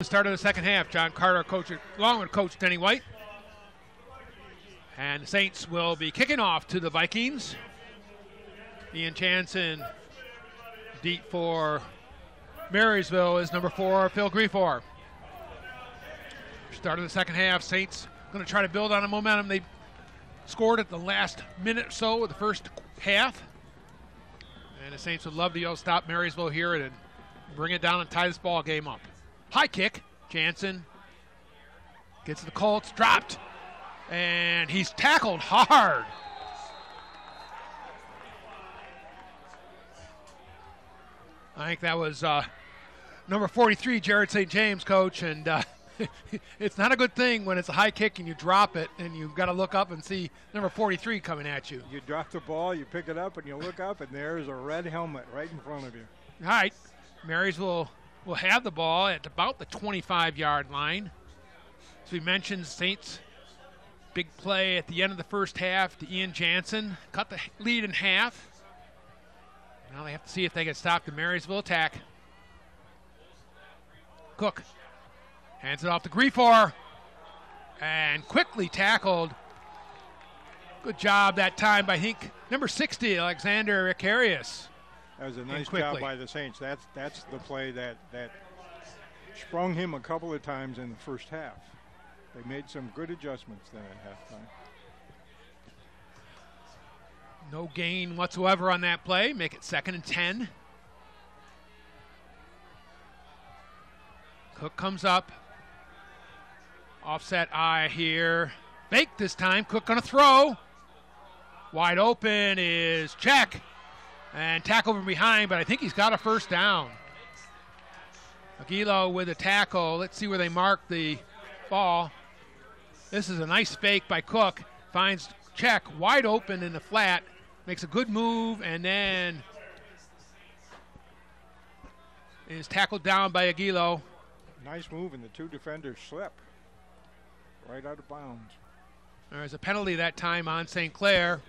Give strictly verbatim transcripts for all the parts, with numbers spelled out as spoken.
Start of the second half. John Carter coach, along with Coach Denny White. And the Saints will be kicking off to the Vikings. Ian Jansen, deep for Marysville is number four, Phil Griefor. Start of the second half. Saints going to try to build on a momentum. They scored at the last minute or so of the first half. And the Saints would love to go stop Marysville here and bring it down and tie this ball game up. High kick. Jansen gets to the Colts, dropped, and he's tackled hard. I think that was uh, number forty-three, Jared Saint James, coach, and uh, it's not a good thing when it's a high kick and you drop it and you've got to look up and see number forty-three coming at you. You drop the ball, you pick it up, and you look up, and there's a red helmet right in front of you. All right, Marysville will have the ball at about the twenty-five yard line. As we mentioned, Saints big play at the end of the first half to Ian Jansen. Cut the lead in half. Now they have to see if they can stop the Marysville attack. Cook hands it off to Griefor and quickly tackled. Good job that time by, I think, number sixty, Alexander Icarius. That was a nice job by the Saints. That's that's the play that, that sprung him a couple of times in the first half. They made some good adjustments then at halftime. No gain whatsoever on that play. Make it second and ten. Cook comes up. Offset eye here. Fake this time. Cook going to throw. Wide open is check. And tackle from behind, but I think he's got a first down. Aguilo with a tackle. Let's see where they mark the ball. This is a nice fake by Cook. Finds check wide open in the flat. Makes a good move, and then is tackled down by Aguilo. Nice move, and the two defenders slip right out of bounds. There's a penalty that time on Saint Clair.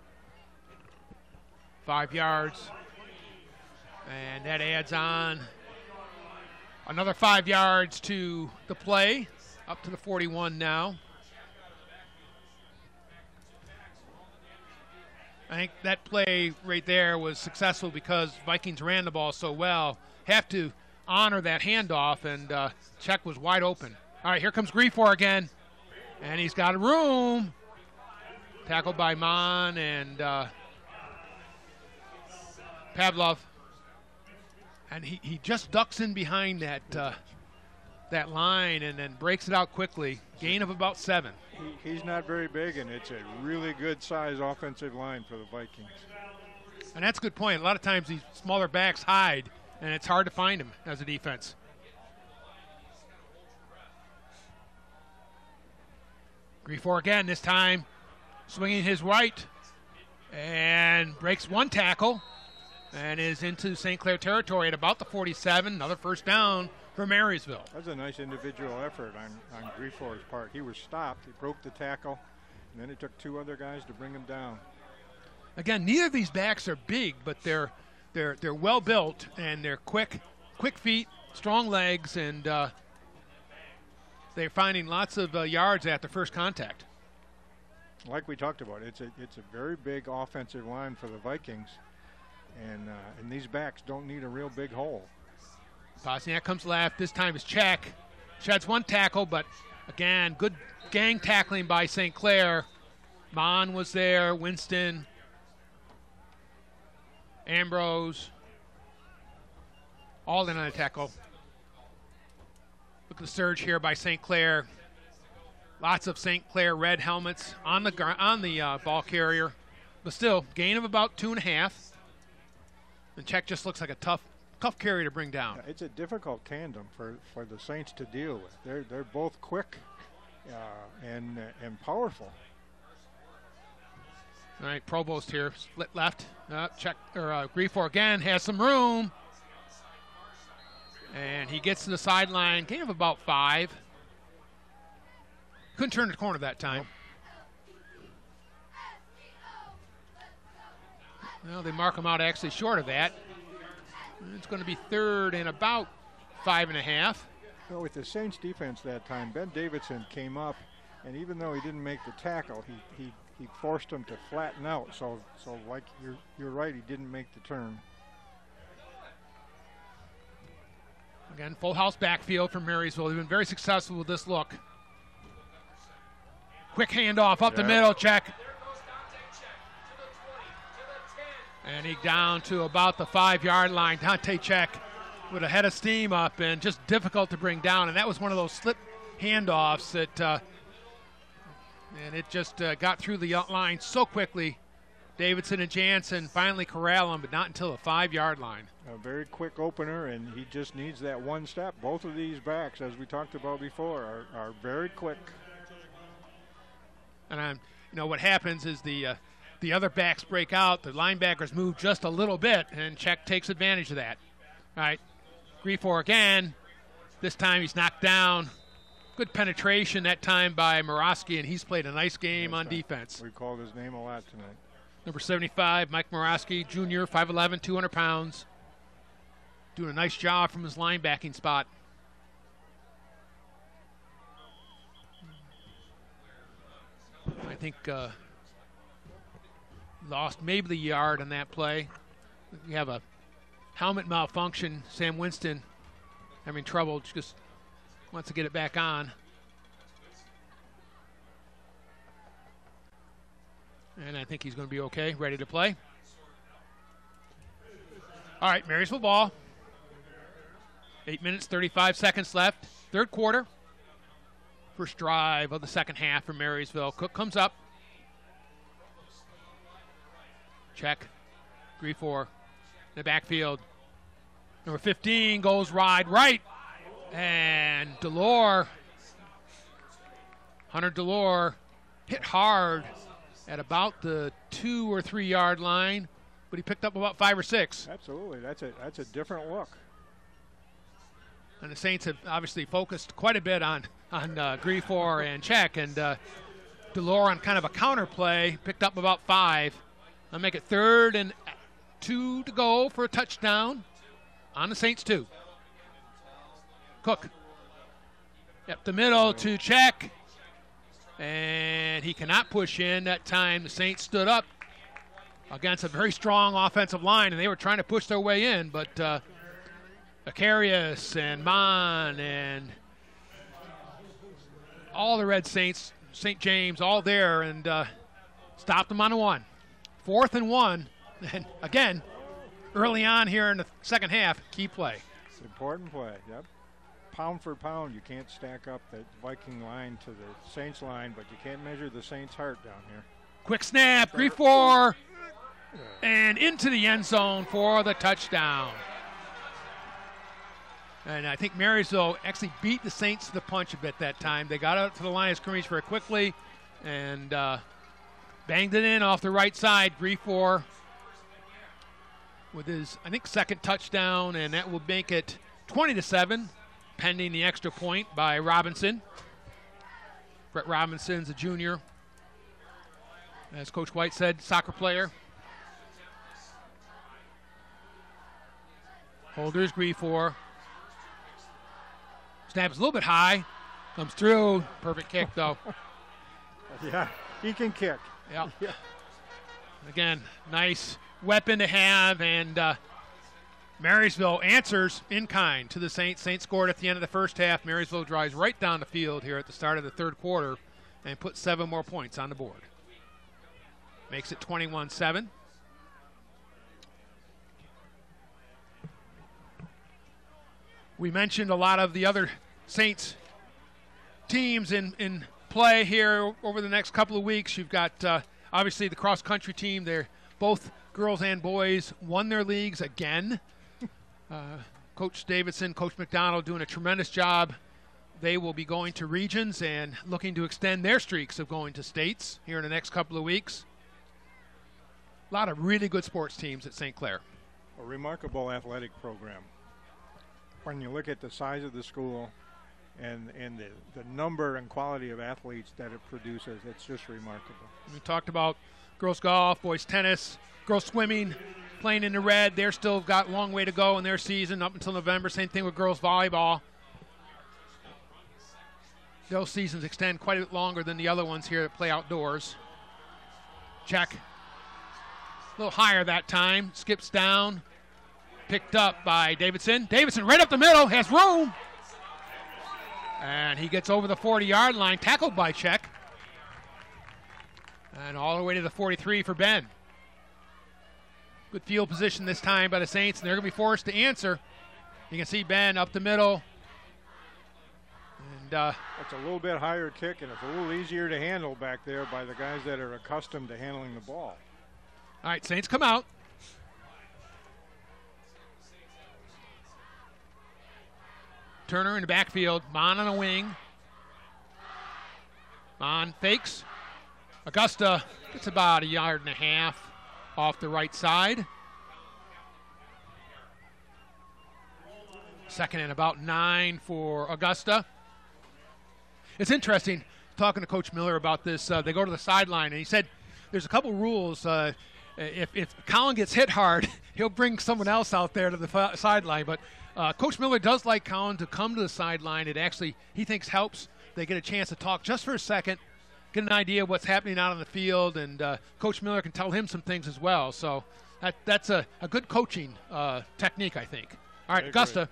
Five yards. And that adds on another five yards to the play. Up to the forty-one now. I think that play right there was successful because Vikings ran the ball so well. Have to honor that handoff, and uh, check was wide open. All right, here comes Griefor again. And he's got a room. Tackled by Mon and uh, Pavlov. And he, he just ducks in behind that uh, that line and then breaks it out quickly. Gain of about seven. He, he's not very big, and it's a really good size offensive line for the Vikings. And that's a good point. A lot of times these smaller backs hide, and it's hard to find them as a defense. Griefor again, this time swinging his right, and breaks one tackle and is into Saint Clair territory at about the forty-seven. Another first down for Marysville. That's a nice individual effort on, on Griefor's part. He was stopped, he broke the tackle, and then it took two other guys to bring him down. Again, neither of these backs are big, but they're they're they're well built, and they're quick, quick feet, strong legs, and uh, they're finding lots of uh, yards after first contact. Like we talked about, it's a it's a very big offensive line for the Vikings, and uh, and these backs don't need a real big hole. Bosniak comes left. This time is check. Sheds one tackle, but again, good gang tackling by Saint Clair. Mon was there. Winston. Ambrose. All in on a tackle. Look at the surge here by Saint Clair. Lots of Saint Clair red helmets on the on the uh, ball carrier, but still gain of about two and a half. And check just looks like a tough. Tough carry to bring down. It's a difficult tandem for, for the Saints to deal with. They're they're both quick uh, and uh, and powerful. All right, Provost here, split left. Uh, check or uh, Griefor again has some room, and he gets to the sideline. Gain of about five. Couldn't turn the corner that time. Well, they mark him out actually short of that. It's going to be third and about five and a half. Well, with the Saints defense that time, Ben Davidson came up, and even though he didn't make the tackle, he he, he forced him to flatten out. So so like you're you're right, he didn't make the turn. Again, full house backfield from Marysville. They've been very successful with this look. Quick handoff up yeah. the middle, check. And he down to about the five-yard line. Dante Check with a head of steam up and just difficult to bring down. And that was one of those slip handoffs that, uh, and it just uh, got through the line so quickly. Davidson and Jansen finally corral him, but not until the five-yard line. A very quick opener, and he just needs that one step. Both of these backs, as we talked about before, are, are very quick. And I'm, you know, what happens is the uh, the other backs break out. The linebackers move just a little bit, and Check takes advantage of that. All right, Griefor again. This time he's knocked down. Good penetration that time by Morosky, and he's played a nice game That's on right. defense. We called his name a lot tonight. Number seventy-five, Mike Morosky, junior, five eleven, two hundred pounds. Doing a nice job from his linebacking spot. I think uh, lost maybe the yard on that play. You have a helmet malfunction. Sam Winston having trouble, just wants to get it back on. And I think he's going to be okay, ready to play. All right, Marysville ball. Eight minutes, thirty-five seconds left. Third quarter. First drive of the second half for Marysville. Cook comes up. Check. Griefor in the backfield. Number fifteen goes wide right. And Delore, Hunter Delore, hit hard at about the two or three yard line, but he picked up about five or six. Absolutely. That's a, that's a different look. And the Saints have obviously focused quite a bit on, on uh, Griefor and Check, and uh, Delore on kind of a counter play, picked up about five. I'll make it third and two to go for a touchdown on the Saints two. Cook. Up the middle to Check. And he cannot push in that time. The Saints stood up against a very strong offensive line, and they were trying to push their way in, but uh, Acarius and Mon and all the Red Saints, Saint James, all there, and uh, stopped them on a one. Fourth and one, and again, early on here in the second half, key play. It's an important play, yep. Pound for pound, you can't stack up the Viking line to the Saints line, but you can't measure the Saints' heart down here. Quick snap, Griefor, and into the end zone for the touchdown. And I think Marysville actually beat the Saints to the punch a bit that time. They got out to the line of scrimmage very quickly and uh, banged it in off the right side. Griefor with his, I think, second touchdown, and that will make it twenty to seven, pending the extra point by Robinson. Brett Robinson's a junior. As Coach White said, soccer player. Holders, Griefor. Snaps a little bit high. Comes through. Perfect kick, though. Yeah, he can kick. Yeah. yeah. Again, nice weapon to have, and uh, Marysville answers in kind to the Saints. Saints scored at the end of the first half. Marysville drives right down the field here at the start of the third quarter and puts seven more points on the board. Makes it twenty-one seven. We mentioned a lot of the other Saints teams in, in play here over the next couple of weeks. You've got uh, obviously the cross-country team. They're both girls and boys won their leagues again. Uh, Coach Davidson, Coach McDonald doing a tremendous job. They will be going to regions and looking to extend their streaks of going to states here in the next couple of weeks. A lot of really good sports teams at Saint Clair. A remarkable athletic program. When you look at the size of the school and, and the, the number and quality of athletes that it produces, it's just remarkable. We talked about girls golf, boys tennis, girls swimming, playing in the red. They're still got a long way to go in their season up until November. Same thing with girls volleyball. those seasons extend quite a bit longer than the other ones here that play outdoors. Check. A little higher that time. Skips down. Picked up by Davidson. Davidson right up the middle. Has room. And he gets over the forty-yard line. Tackled by Check. And all the way to the forty-three for Ben. Good field position this time by the Saints, and they're going to be forced to answer. You can see Ben up the middle. And uh, it's a little bit higher kick, and it's a little easier to handle back there by the guys that are accustomed to handling the ball. All right, Saints come out. Turner in the backfield. Mon on a wing. Mon fakes. Augusta gets about a yard and a half off the right side. Second and about nine for Augusta. It's interesting talking to Coach Miller about this. Uh, they go to the sideline, and he said there's a couple rules. Uh, if, if Colin gets hit hard, he'll bring someone else out there to the f- sideline. But uh, Coach Miller does like Colin to come to the sideline. It actually, he thinks, helps. They get a chance to talk just for a second, get an idea of what's happening out on the field, and uh, Coach Miller can tell him some things as well. So that, that's a, a good coaching uh, technique, I think. All right, Augusta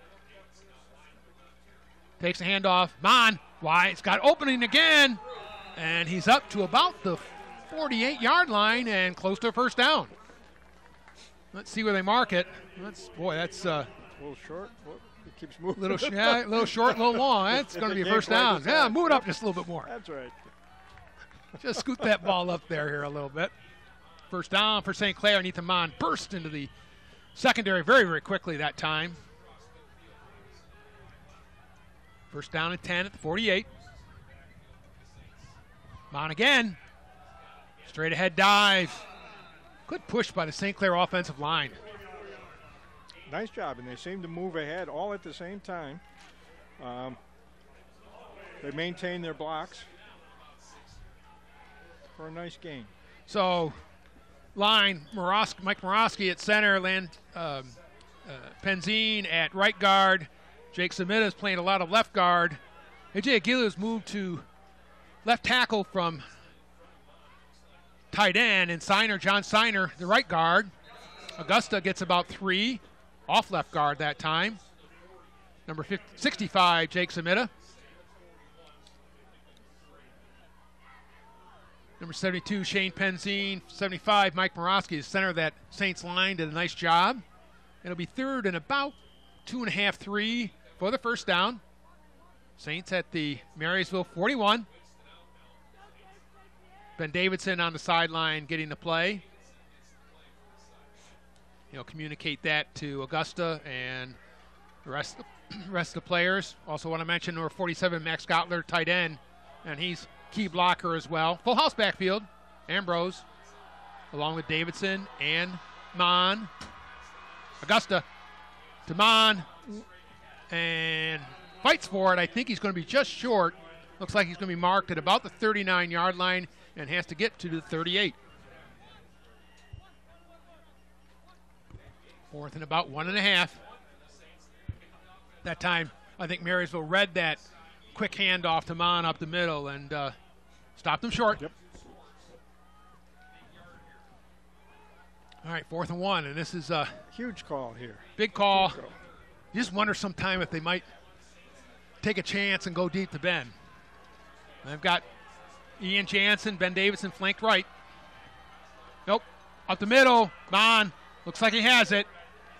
takes a handoff. Mon, why? It's got opening again, and he's up to about the forty-eight-yard line and close to a first down. Let's see where they mark it. That's boy, that's uh, a little short. Whoop, it keeps moving. Little, sh- yeah, little short, a little long. That's going to be a first down. Yeah, move it up just a little bit more. That's right. Just scoot that ball up there here a little bit. First down for Saint Clair. Ethan Mon burst into the secondary very, very quickly that time. First down and ten at the forty-eight. Mon again. Straight ahead dive. Good push by the Saint Clair offensive line. Nice job, and they seem to move ahead all at the same time. Um, they maintain their blocks for a nice game. So, line, Morosky, Mike Morosky at center, Land, um, uh, Penzine at right guard. Jake Samita is playing a lot of left guard. A J Aguilar has moved to left tackle from tight end, and Siner, John Siner, the right guard. Augusta gets about three off left guard that time. Number fifty, sixty-five, Jake Samita. Number seventy-two, Shane Penzine. seventy-five, Mike Morosky, the center of that Saints line, did a nice job. It'll be third and about two and a half, three for the first down. Saints at the Marysville forty-one. Ben Davidson on the sideline getting the play. He'll communicate that to Augusta and the rest of the, rest of the players. Also want to mention number forty-seven, Max Gottler, tight end, and he's key blocker as well. Full house backfield. Ambrose along with Davidson and Mon. Augusta to Mon and fights for it. I think he's going to be just short. Looks like he's going to be marked at about the thirty-nine-yard line and has to get to the thirty-eight. Fourth and about one and a half. That time, I think Marysville read that quick handoff to Mon up the middle and uh, stopped him short. Yep. All right, fourth and one, and this is a huge call here. Big call. Huge call. You just wonder sometime if they might take a chance and go deep to Ben. They've got Ian Jansen, Ben Davidson flanked right. Nope. Up the middle. Mon. Looks like he has it.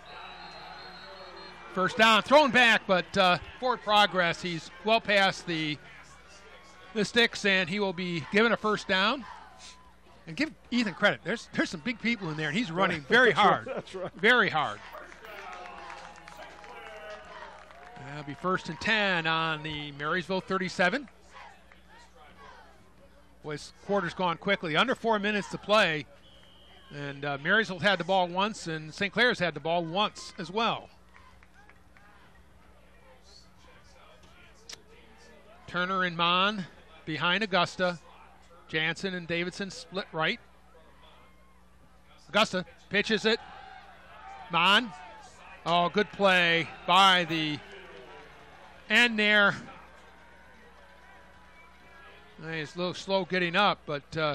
First down. Thrown back, but uh, forward progress. He's well past the, the sticks, and he will be given a first down. And give Ethan credit. There's there's some big people in there, and he's running very That's hard. Right. That's right. Very hard. That'll be first and ten on the Marysville thirty-seven. Boys, quarter's gone quickly. Under four minutes to play. And uh, Marysville had the ball once, and Saint Clair's had the ball once as well. Turner and Mon behind Augusta. Jansen and Davidson split right. Augusta pitches it. Mon. Oh, good play by the end there. He's a little slow getting up, but uh,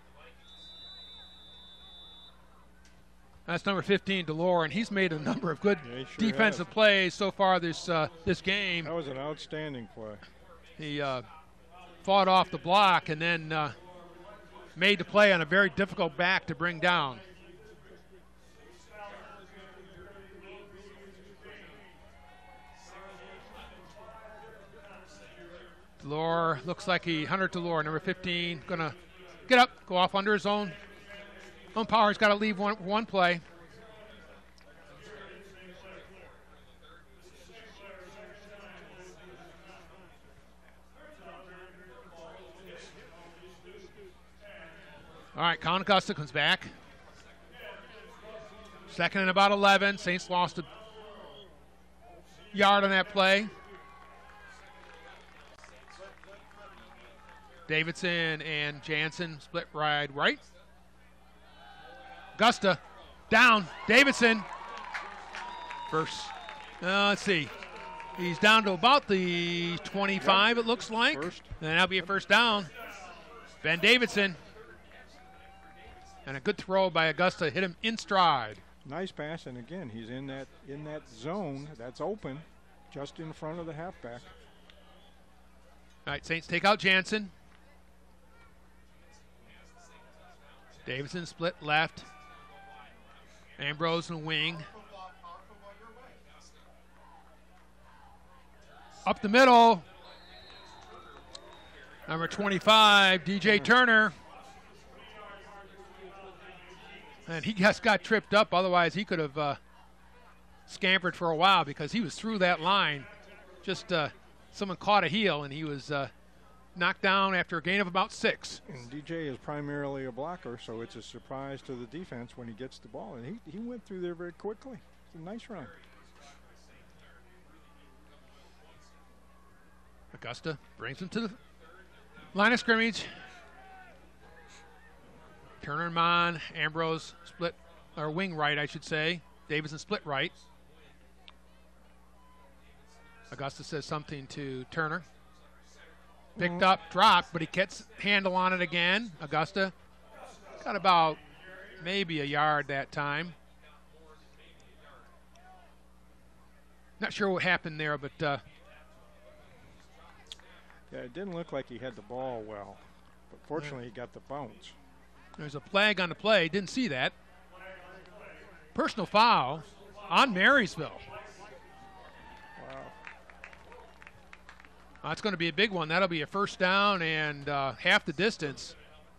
that's number fifteen, Delore, and he's made a number of good yeah, sure defensive has. plays so far this uh, this game. That was an outstanding play. He uh, fought off the block and then uh, made the play on a very difficult back to bring down. Delore looks like he, Hunter Delore, number fifteen, gonna get up, go off under his own own power. He's got to leave one one play. All right, Colin Augusta comes back. Second and about eleven. Saints lost a yard on that play. Davidson and Jansen split wide right. Augusta down. Davidson. First. Uh, let's see. He's down to about the twenty-five, yep. It looks like. First. And that'll be a first down. Ben Davidson. And a good throw by Augusta. Hit him in stride. Nice pass, and again, he's in that in that zone that's open, just in front of the halfback. All right, Saints take out Jansen. Davidson split left. Ambrose in the wing. Up the middle. Number twenty-five, D J Turner. And he just got tripped up. Otherwise, he could have uh, scampered for a while because he was through that line. Just uh, someone caught a heel, and he was uh, knocked down after a gain of about six. And D J is primarily a blocker, so it's a surprise to the defense when he gets the ball. And he, he went through there very quickly. It's a nice run. Augusta brings him to the line of scrimmage. Turner and Mon, Ambrose split, or wing right, I should say. Davidson split right. Augusta says something to Turner. Picked mm-hmm. up, dropped, but he gets handle on it again. Augusta got about maybe a yard that time. Not sure what happened there, but uh, yeah, it didn't look like he had the ball well, but fortunately yeah. he got the bounce. There's a flag on the play. Didn't see that. Personal foul on Marysville. Wow. That's going to be a big one. That'll be a first down and uh, half the distance.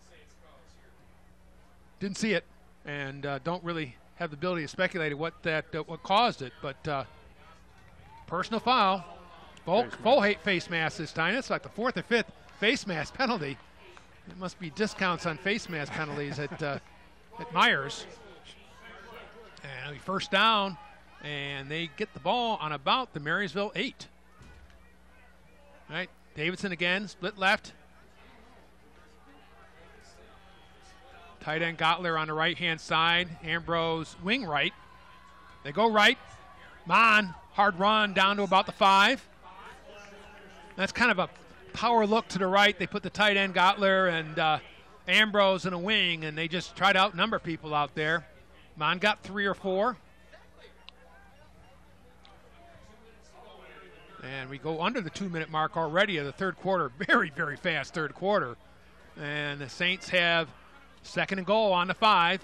Didn't see it, and uh, don't really have the ability to speculate what that uh, what caused it. But uh, personal foul, full, full hate face mask this time. It's like the fourth or fifth face mask penalty. It must be discounts on face mask penalties at uh, at Myers. And first down, and they get the ball on about the Marysville eight. All right, Davidson again, split left. Tight end Gottler on the right-hand side. Ambrose wing right. They go right. Mon, hard run down to about the five. That's kind of a power look to the right. They put the tight end Gottler and uh, Ambrose in a wing, and they just try to outnumber people out there. Mon got three or four. And we go under the two-minute mark already of the third quarter. Very, very fast third quarter. And the Saints have second and goal on the five.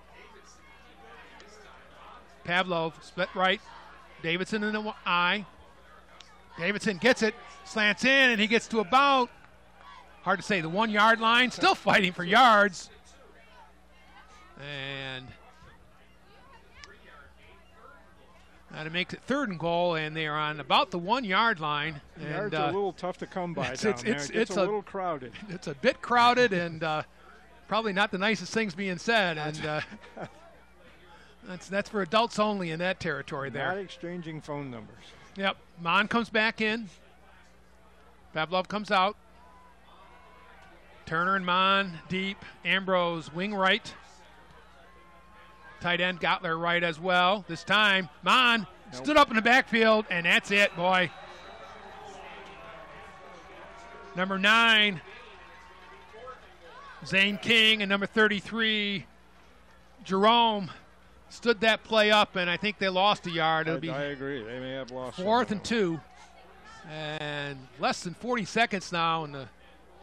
Pavlov split right. Davidson in the eye. Davidson gets it, slants in, and he gets to about, hard to say, the one-yard line. Still fighting for yards. And that makes it third and goal, and they are on about the one-yard line. And, yards uh, are a little tough to come by it's, down it's, there. It's, it gets it's a, a little crowded. It's a bit crowded, and uh, probably not the nicest things being said. And uh, that's that's for adults only in that territory there. Not exchanging phone numbers. Yep. Mon comes back in. Pavlov comes out. Turner and Mon deep. Ambrose wing right. Tight end Gottler right as well. This time, Mon nope. stood up in the backfield, and that's it, boy. Number nine, Zane King and number thirty-three, Jerome, stood that play up, and I think they lost a yard. It'll I, be I agree. They may have lost. Fourth and two. And less than forty seconds now in the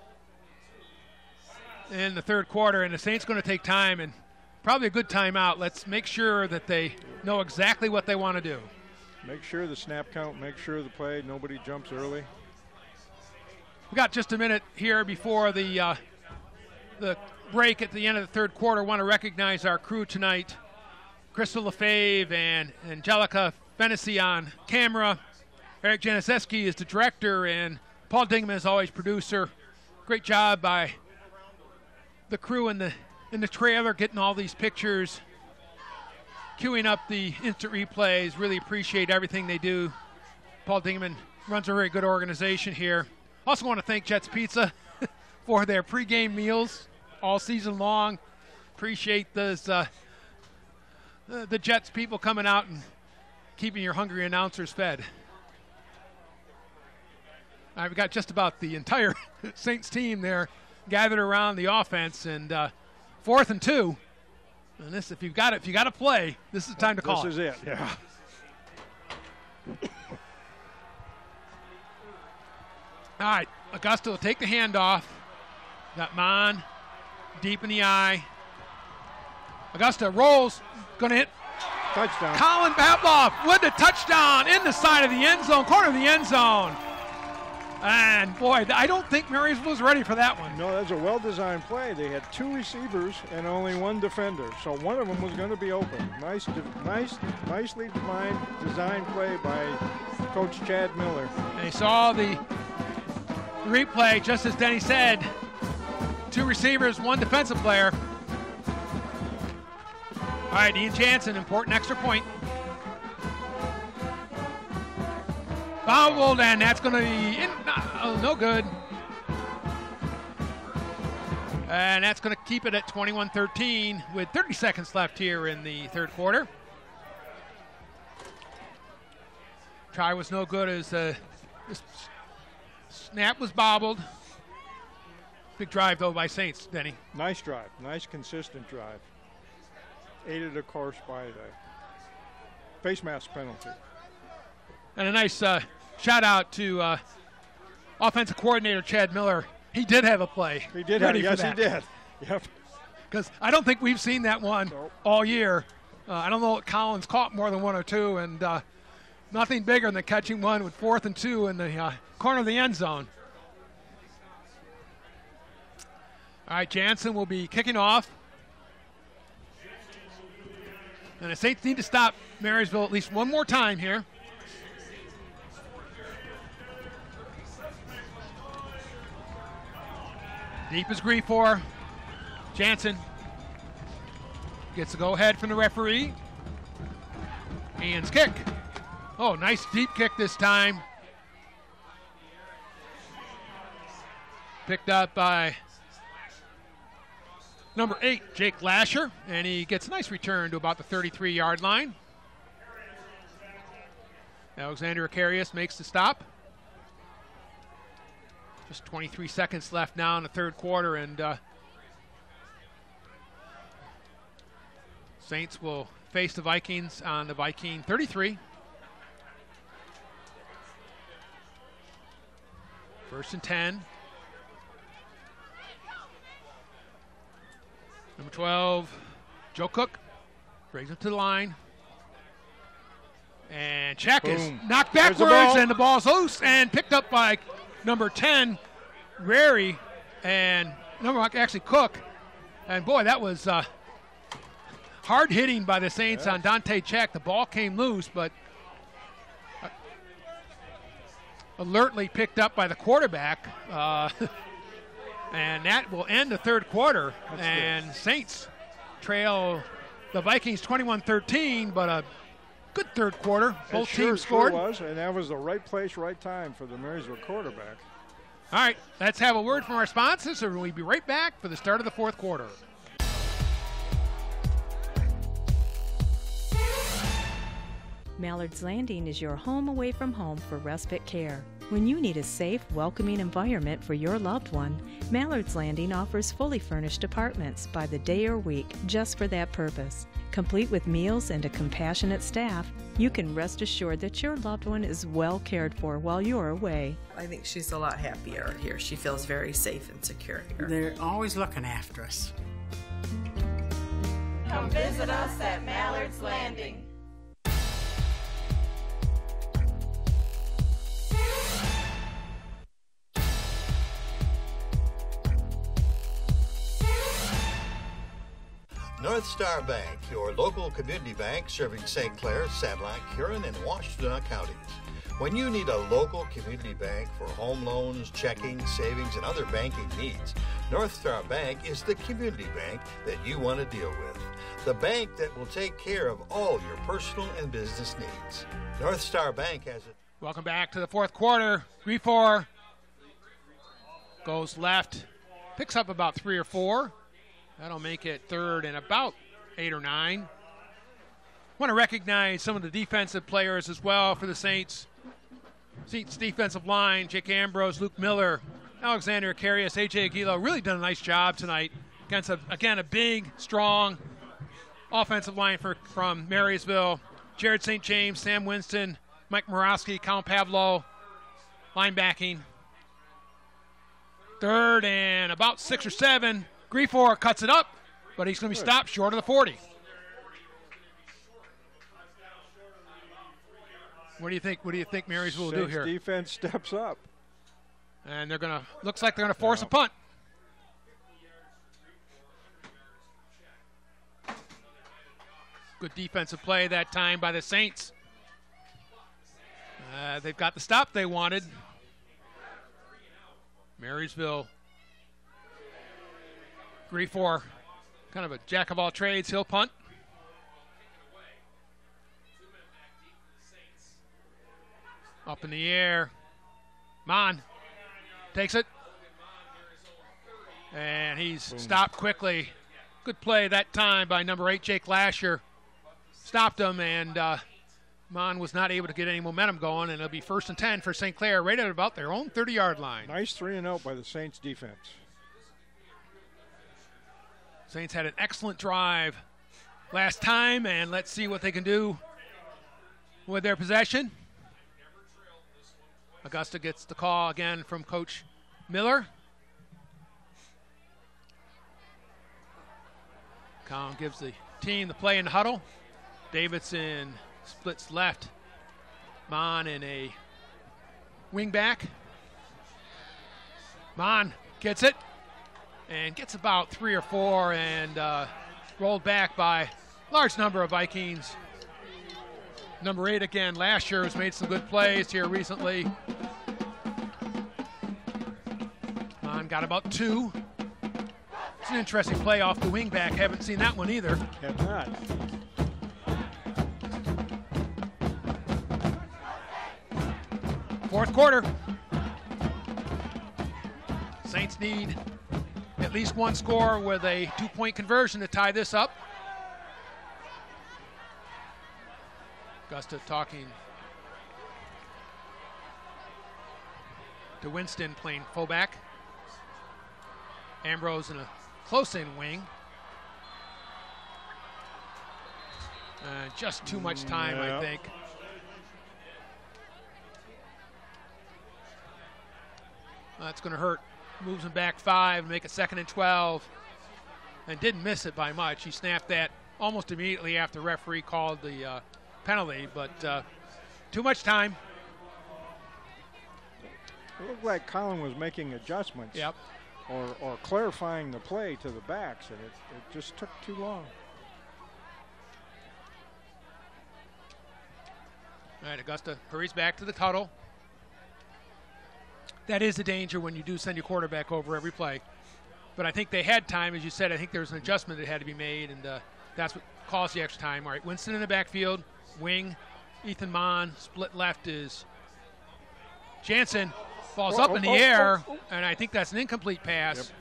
in the third quarter, and the Saints going to take time, and probably a good timeout. Let's make sure that they know exactly what they want to do. Make sure the snap count, make sure the play, nobody jumps early. We got just a minute here before the uh, the break at the end of the third quarter. I want to recognize our crew tonight. Crystal LaFave and Angelica Fennessy on camera. Eric Januszewski is the director, and Paul Dingman is always producer. Great job by the crew in the in the trailer getting all these pictures, queuing up the instant replays. Really appreciate everything they do. Paul Dingman runs a very good organization here. Also want to thank Jets Pizza for their pregame meals all season long. Appreciate those uh, the, the Jets people coming out and keeping your hungry announcers fed. I've got just about the entire Saints team there gathered around the offense, and uh, fourth and two. And this, if you've got it, if you got to play, this is the time to call. This is it. Yeah. All right, Augusta will take the handoff. Got Mon deep in the eye. Augusta rolls, going to hit. Touchdown. Colin Pavlov with the touchdown in the side of the end zone, corner of the end zone. And, boy, I don't think Marysville was ready for that one. No, that's a well-designed play. They had two receivers and only one defender, so one of them was going to be open. Nice, nice, nicely defined, designed play by Coach Chad Miller. And he saw the replay, just as Denny said, two receivers, one defensive player. All right, Ian Jansen, important extra point. Fouled, and that's going to be in, no, no good. And that's going to keep it at twenty-one thirteen with thirty seconds left here in the third quarter. Try was no good as uh, this snap was bobbled. Big drive, though, by Saints, Denny. Nice drive. Nice, consistent drive. Aided, of course, by the face mask penalty. And a nice uh, shout out to uh, offensive coordinator Chad Miller. He did have a play. He did have, yes, he did. Yep. Because I don't think we've seen that one nope. all year. Uh, I don't know if Collins caught more than one or two, and uh, nothing bigger than catching one with fourth and two in the uh, corner of the end zone. All right, Jansen will be kicking off. And the Saints need to stop Marysville at least one more time here. Deep is Griefor. Jansen gets a go-ahead from the referee. Ian's kick. Oh, nice deep kick this time. Picked up by number eight, Jake Lasher, and he gets a nice return to about the thirty-three yard line. Alexander Acarius makes the stop. Just twenty-three seconds left now in the third quarter, and uh, Saints will face the Vikings on the Viking thirty-three. First and ten. Number twelve, Joe Cook, brings him to the line. And check is knocked backwards, the and the ball's loose and picked up by number ten, Rary, and number actually Cook. And boy, that was uh, hard hitting by the Saints yeah. on Dante Check. The ball came loose, but uh, alertly picked up by the quarterback. Uh, and that will end the third quarter. That's and good. Saints trail the Vikings twenty-one thirteen, but a good third quarter. Both sure, teams scored. Sure was, and that was the right place, right time for the Marysville quarterback. All right, let's have a word from our sponsors, and we'll be right back for the start of the fourth quarter. Mallard's Landing is your home away from home for respite care. When you need a safe, welcoming environment for your loved one, Mallard's Landing offers fully furnished apartments by the day or week just for that purpose. Complete with meals and a compassionate staff, you can rest assured that your loved one is well cared for while you're away. I think she's a lot happier here. She feels very safe and secure here. They're always looking after us. Come visit us at Mallard's Landing. North Star Bank, your local community bank serving Saint Clair, Sanilac, Huron, and Washtenaw counties. When you need a local community bank for home loans, checking, savings, and other banking needs, North Star Bank is the community bank that you want to deal with. The bank that will take care of all your personal and business needs. North Star Bank has it. Welcome back to the fourth quarter. three four goes left, picks up about three or four. That'll make it third and about eight or nine. Want to recognize some of the defensive players as well for the Saints. Saints defensive line, Jake Ambrose, Luke Miller, Alexander Carius, A J Aguilo, really done a nice job tonight against, a, again, a big, strong offensive line for, from Marysville. Jared Saint James, Sam Winston, Mike Morowski, Colin Pavlo, linebacking. Third and about six or seven. Griefor cuts it up, but he's going to be stopped short of the forty. What do you think? What do you think Marysville will do here? Defense steps up, and they're going to. Looks like they're going to force yeah. a punt. Good defensive play that time by the Saints. Uh, they've got the stop they wanted. Marysville. Griefor, kind of a jack of all trades. He'll punt. Up in the air. Mon takes it. And he's Boom. stopped quickly. Good play that time by number eight, Jake Lasher. Stopped him, and uh, Mon was not able to get any momentum going, and it'll be first and ten for Saint Clair right at about their own thirty-yard line. Nice three and out by the Saints defense. Saints had an excellent drive last time, and let's see what they can do with their possession. Augusta gets the call again from Coach Miller. Collin gives the team the play in the huddle. Davidson splits left. Mon in a wing back. Mon gets it. And gets about three or four and uh, rolled back by a large number of Vikings. Number eight again, last year has made some good plays here recently. Mon got about two. It's an interesting play off the wing back. Haven't seen that one either. Have not. Fourth quarter. Saints need at least one score with a two-point conversion to tie this up. Augusta talking to Winston playing fullback. Ambrose in a close-in wing. Uh, just too much time, yep. I think. That's going to hurt. Moves him back five, make it second and twelve. And didn't miss it by much. He snapped that almost immediately after the referee called the uh, penalty, but uh, too much time. It looked like Collin was making adjustments. Yep. Or, or clarifying the play to the backs, and it, it just took too long. All right, Augusta hurries back to the tunnel. That is the danger when you do send your quarterback over every play. But I think they had time, as you said. I think there was an adjustment that had to be made, and uh, that's what caused the extra time. All right, Winston in the backfield, wing, Ethan Mon, split left is Jansen. Falls oh, up in the oh, air, oh, oh. and I think that's an incomplete pass. Yep.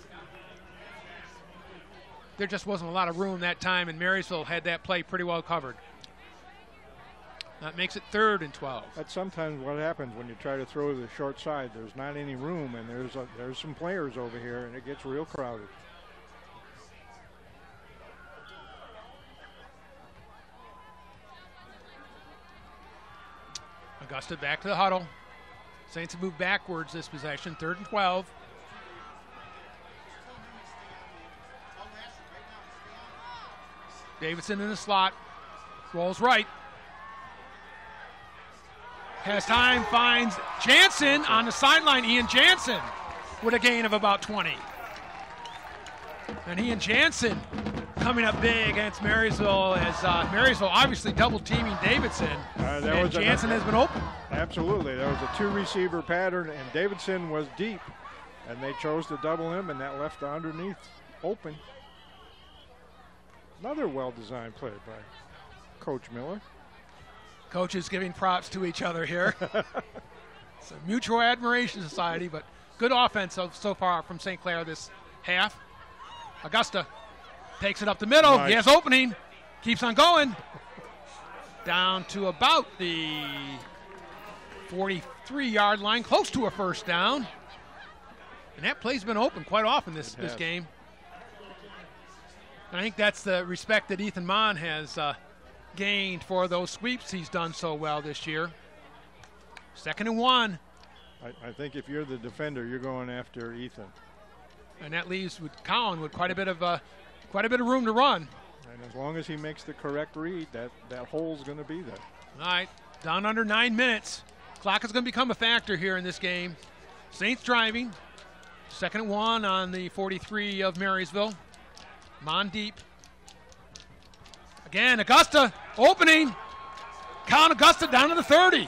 There just wasn't a lot of room that time, and Marysville had that play pretty well covered. That makes it third and twelve. That's sometimes what happens when you try to throw to the short side. There's not any room, and there's a, there's some players over here, and it gets real crowded. Augusta back to the huddle. Saints have moved backwards this possession, third and twelve. Davidson in the slot, rolls right. Has time, finds Jansen on the sideline. Ian Jansen with a gain of about twenty. And Ian Jansen coming up big against Marysville as uh, Marysville obviously double teaming Davidson. Uh, there and was Jansen has been open. Absolutely. There was a two receiver pattern and Davidson was deep. And they chose to double him and that left the underneath open. Another well-designed play by Coach Miller. Coaches giving props to each other here. It's a mutual admiration society, but good offense so, so far from Saint Clair this half. Augusta takes it up the middle. Nice. He has opening. Keeps on going. Down to about the forty-three-yard line, close to a first down. And that play's been open quite often this, this game. And I think that's the respect that Ethan Mon has uh, gained for those sweeps he's done so well this year. Second and one. I, I think if you're the defender, you're going after Ethan. And that leaves with Collin with quite a bit of uh, quite a bit of room to run. And as long as he makes the correct read, that, that hole's going to be there. All right, down under nine minutes. Clock is going to become a factor here in this game. Saints driving. Second and one on the forty-three of Marysville. Mon deep. Again, Augusta opening. Collin Augusta down to the thirty.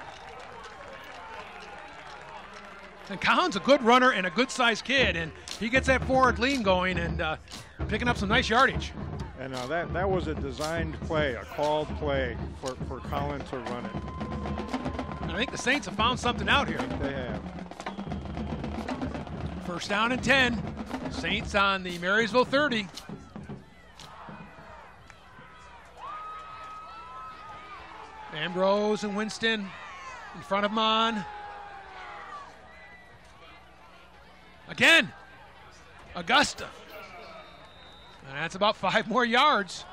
And Collin's a good runner and a good-sized kid, and he gets that forward lean going and uh, picking up some nice yardage. And uh, that, that was a designed play, a called play for, for Collin to run it. And I think the Saints have found something out here. I think they have. First down and ten. Saints on the Marysville thirty. Ambrose and Winston in front of Mon. Again, Augusta. And that's about five more yards.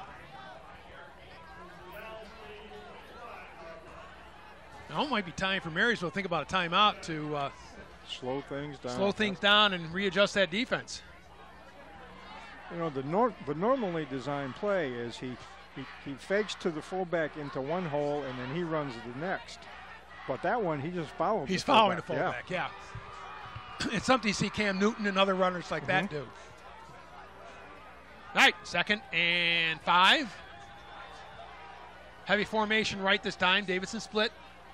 Now it might be time for Marysville to think about a timeout to uh, slow things down. Slow things down and readjust that defense. You know, the nor the normally designed play is he, he he fakes to the fullback into one hole and then he runs the next. But that one, he just followed. He's the following the fullback. fullback, yeah. yeah. It's something you see Cam Newton and other runners like mm-hmm. that do. All right, second and five. Heavy formation right this time. Davidson split.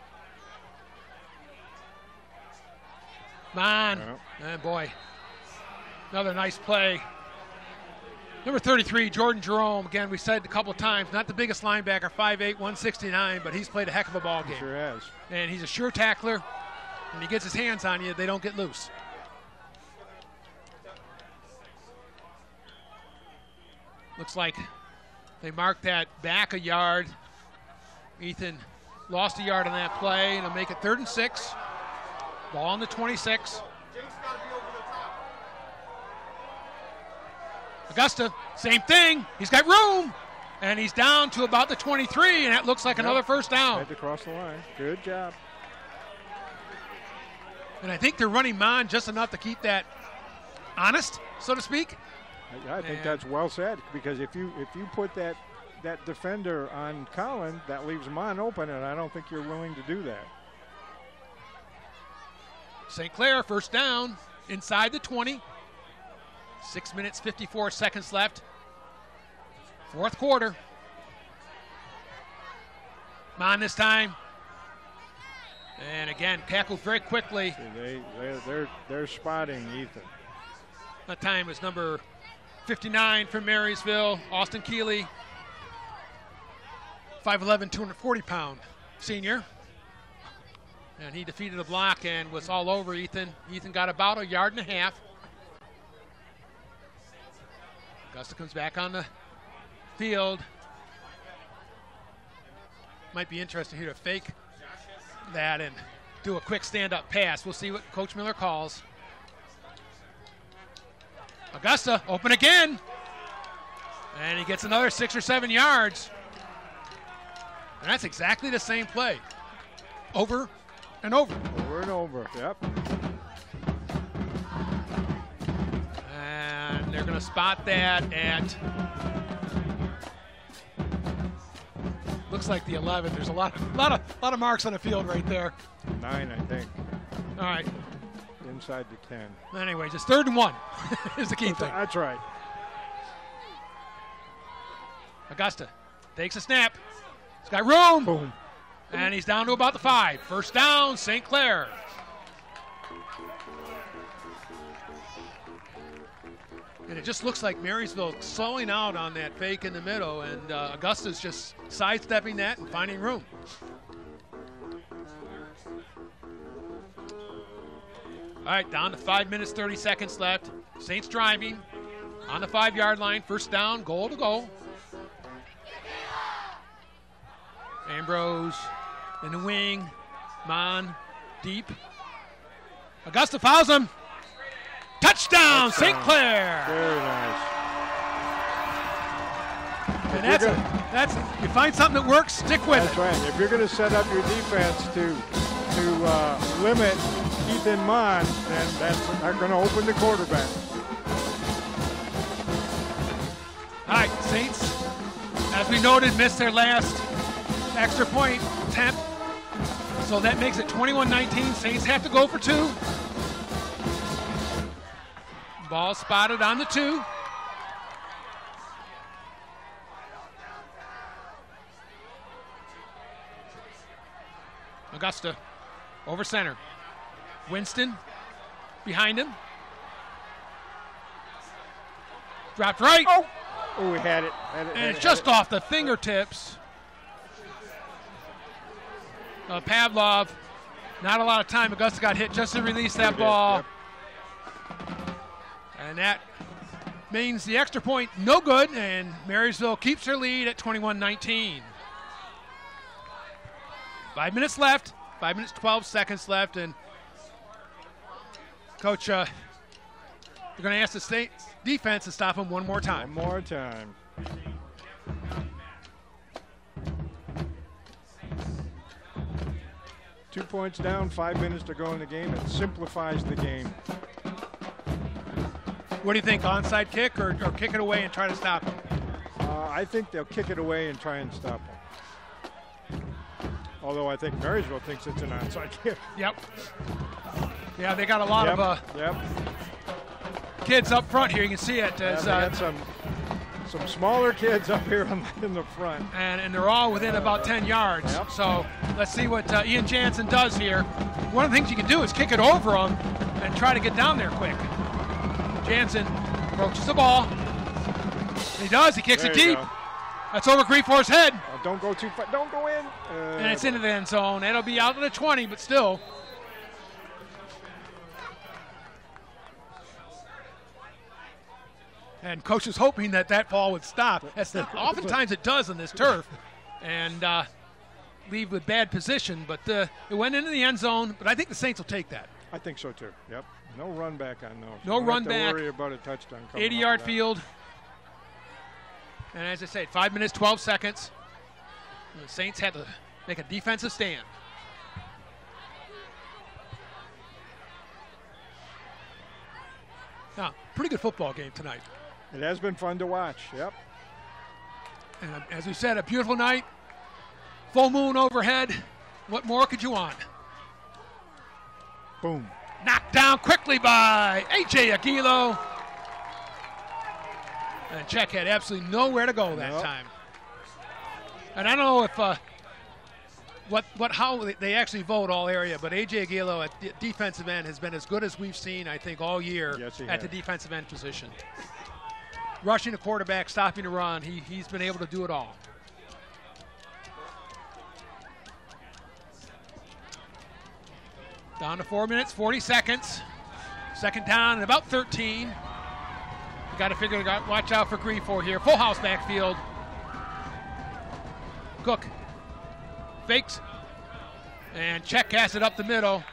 Mon. Oh, boy. Another nice play. Number thirty-three, Jordan Jerome. Again, we said a couple of times, not the biggest linebacker, five eight, one sixty-nine, but he's played a heck of a ball game. He sure has. And he's a sure tackler. When he gets his hands on you, they don't get loose. Looks like they marked that back a yard. Ethan lost a yard on that play, and it'll make it third and six. Ball on the twenty-six. Augusta, same thing. He's got room, and he's down to about the twenty-three, and that looks like yep. another first down. Had to cross the line. Good job. And I think they're running Mon just enough to keep that honest, so to speak. I, I think and that's well said, because if you if you put that that defender on Collin, that leaves Mon open, and I don't think you're willing to do that. Saint Clair, first down, inside the twenty. Six minutes, fifty-four seconds left. Fourth quarter. Mon this time. And again, tackled very quickly. See, they, they're, they're, they're spotting Ethan. That time is number fifty-nine from Marysville, Austin Keeley. five eleven, two hundred forty pound senior. And he defeated the block and was all over Ethan. Ethan got about a yard and a half. Augusta comes back on the field. might be interesting here to fake that and do a quick stand-up pass. We'll see what Coach Miller calls. Augusta, open again. And he gets another six or seven yards. And that's exactly the same play. Over and over. Over and over, yep. And they're going to spot that at, looks like the eleven. There's a lot of, lot of, lot of marks on the field right there. Nine, I think. All right. Inside the ten. Anyway, just third and one is the key thing. That's right. Augusta takes a snap. He's got room. Boom. And he's down to about the five. First down, Saint Clair. And it just looks like Marysville slowing out on that fake in the middle, and uh, Augusta's just sidestepping that and finding room. All right, down to five minutes, thirty seconds left. Saints driving on the five-yard line. First down, goal to goal. Ambrose in the wing. Mon deep. Augusta fouls him. Touchdown, Saint Clair. Very nice. And that's, a, that's you find something that works, stick with That's it. right. If you're going to set up your defense to to uh, limit Ethan Mon, then that's they're going to open the quarterback. All right, Saints, as we noted, missed their last extra point attempt. So that makes it twenty-one nineteen. Saints have to go for two. Ball spotted on the two. Augusta over center. Winston behind him. Dropped right. Oh, oh we had it. Had it And had it's it, just had it. off the fingertips of Pavlov. Not a lot of time. Augusta got hit just to release that He did, ball. yep. And that means the extra point no good, and Marysville keeps their lead at twenty-one nineteen. Five minutes left. Five minutes, twelve seconds left, and Coach, uh, they're going to ask the state defense to stop him one more time. One more time. Two points down, five minutes to go in the game. It simplifies the game. What do you think, onside kick or, or kick it away and try to stop him? Uh, I think they'll kick it away and try and stop him. Although I think Marysville thinks it's an onside kick. Yep. Yeah, they got a lot Yep, of uh, yep. kids up front here. You can see it. Yeah, As, they uh, got some some smaller kids up here on, in the front. and, and they're all within about ten yards. Yep. So let's see what uh, Ian Jansen does here. One of the things you can do is kick it over them and try to get down there quick. Jansen approaches the ball. He does. He kicks There it you deep. go. That's over Griefor's head. Uh, don't go too far. Don't go in. Uh, And it's into the end zone. That'll be out of the twenty, but still. And Coach is hoping that that ball would stop. As the, oftentimes it does on this turf. And uh, leave with bad position. But uh, it went into the end zone. But I think the Saints will take that. I think so too. Yep. No run back on those. No Don't run have to back. Worry about a touchdown. coming eighty-yard off of that. field. And as I said, five minutes, twelve seconds. The Saints had to make a defensive stand. Now, pretty good football game tonight. It has been fun to watch. Yep. And as we said, a beautiful night. Full moon overhead. What more could you want? Boom. Knocked down quickly by A J Aguilo. And Czech had absolutely nowhere to go that Nope. time. And I don't know if uh, what what how they actually vote all area, but A J Aguilo at the defensive end has been as good as we've seen, I think, all year Yes, he at has. the defensive end position. Rushing the quarterback, stopping the run, he, he's been able to do it all. Down to four minutes, forty seconds. Second down and about thirteen. You got to figure, got watch out for Griefor here. Full house backfield. Cook fakes. And Check has it up the middle.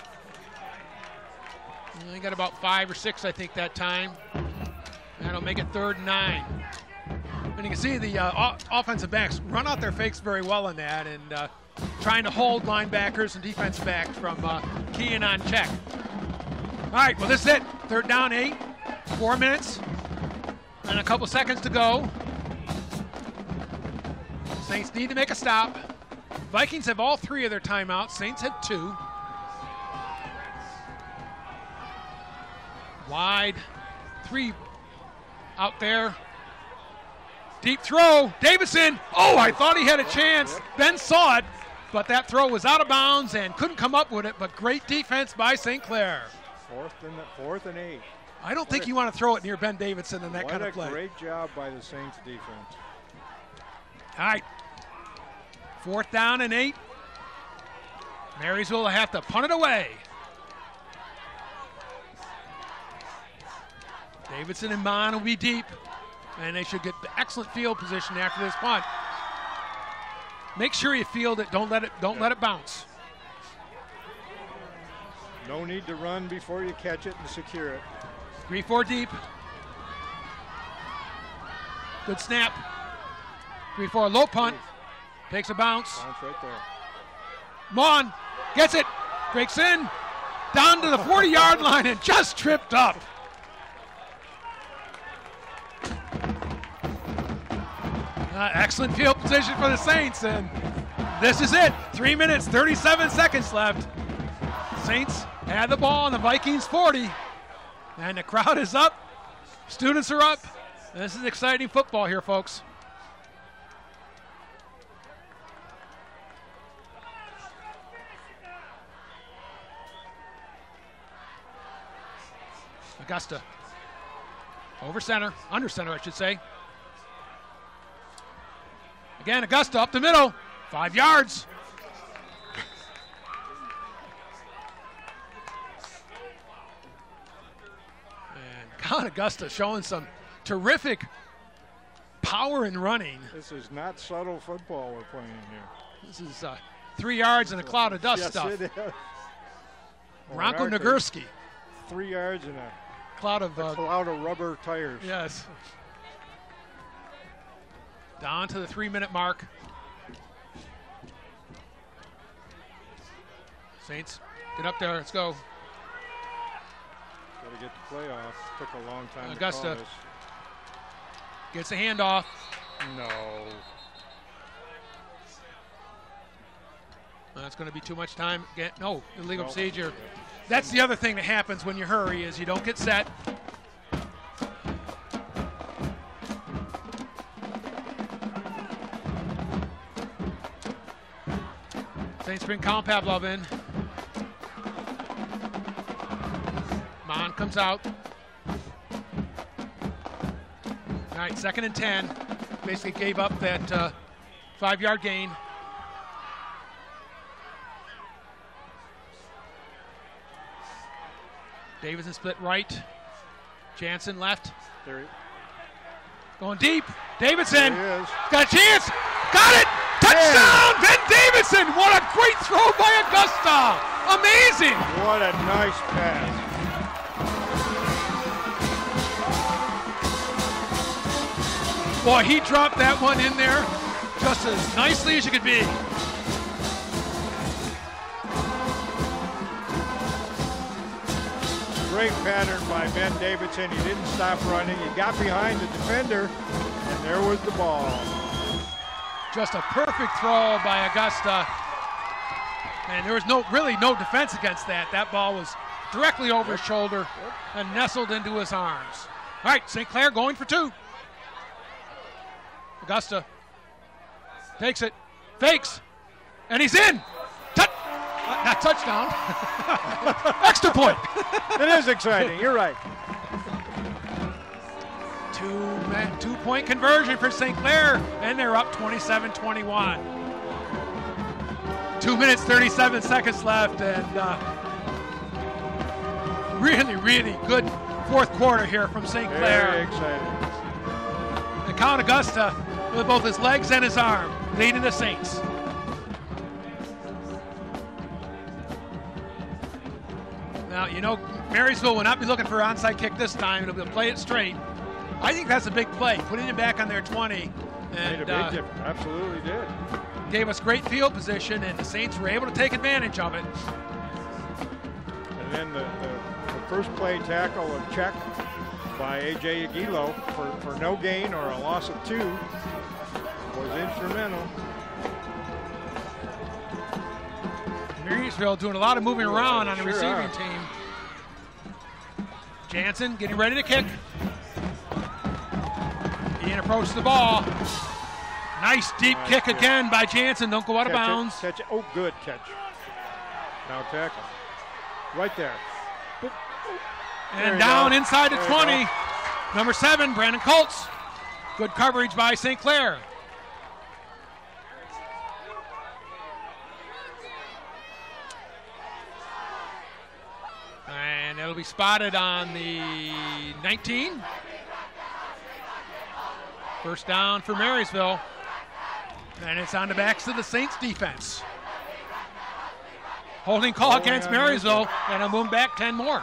They got about five or six, I think, that time. That'll make it third and nine. And you can see the uh, offensive backs run out their fakes very well in that, and uh, trying to hold linebackers and defensive backs from uh, keying on Check. All right, well, this is it. Third down, eight. Four minutes and a couple seconds to go. Saints need to make a stop. Vikings have all three of their timeouts. Saints have two. Wide. Three out there. Deep throw. Davidson. Oh, I thought he had a chance. Ben saw it, but that throw was out of bounds and couldn't come up with it. But great defense by Saint Clair. Fourth and, fourth and eight. I don't think you want to throw it near Ben Davidson in that kind of play. What a great job by the Saints defense. All right. Fourth down and eight. Marysville will have to punt it away. Davidson and Mon will be deep, and they should get excellent field position after this punt. Make sure you field it. Don't let it. Don't let it bounce. No need to run before you catch it and secure it. Three, four deep. Good snap. Three, four low punt. Takes a bounce. Bounce right there. Mon gets it. Breaks in. Down to the forty-yard line and just tripped up. Uh, excellent field position for the Saints, and this is it. Three minutes, thirty-seven seconds left. Saints had the ball on the Vikings forty, and the crowd is up. Students are up. This is exciting football here, folks. Augusta. Over center, under center, I should say. Again, Augusta up the middle, five yards. And Count Augusta showing some terrific power in running. This is not subtle football we're playing here. This is uh, three yards and a cloud of dust yes, stuff. It is. Bronco Nagurski. Three yards and a cloud of a uh, cloud of rubber tires. Yes. Down to the three-minute mark. Saints, get up there. Let's go. Got to get the play off. Took a long time Augusta to call this. Gets a handoff. No. That's going to be too much time. Get, no, illegal No. procedure. That's the other thing that happens when you hurry is you don't get set. Saints bring Colin Pavlov in. Mon comes out. All right, second and ten. Basically gave up that uh, five-yard gain. Davidson split right. Jansen left. There he, Going deep. Davidson. there he is. Got a chance. Got it. Touchdown. Ben Davidson. What a great throw by Augusta. Amazing. What a nice pass. Boy, he dropped that one in there just as nicely as you could be. Great pattern by Ben Davidson. He didn't stop running. He got behind the defender, and there was the ball. Just a perfect throw by Augusta. And there was no really no defense against that. That ball was directly over his shoulder and nestled into his arms. All right, Saint Clair going for two. Augusta takes it, fakes, and he's in. Touch, uh, not touchdown. Extra point. It is exciting. You're right. Two, two-point conversion for Saint Clair, and they're up twenty-seven twenty-one. Two minutes, thirty-seven seconds left, and uh, really, really good fourth quarter here from Saint Clair. Very exciting. And Count Augusta, with both his legs and his arm, leading the Saints. Well, you know, Marysville will not be looking for an onside kick this time. It'll be play it straight. I think that's a big play, putting it back on their twenty. And, Made a big uh, difference. Absolutely did. Gave us great field position, and the Saints were able to take advantage of it. And then the, the, the first play tackle of check by A J Aguilo for, for no gain or a loss of two was instrumental. Marysville doing a lot of moving around on the Sure receiving are. team. Jansen getting ready to kick. Ian approaches the ball. Nice deep Nice kick kick. again by Jansen. Don't go out of Catch it, bounds. catch it. Oh, good catch. Now tackle. Right there. Boop. There And you down go. inside the There you twenty. go. Number seven, Brandon Colts. Good coverage by Saint Clair. And it'll be spotted on the nineteen. First down for Marysville. And it's on the backs of the Saints defense. Holding call Holding against on Marysville, Marysville. and a move back ten more.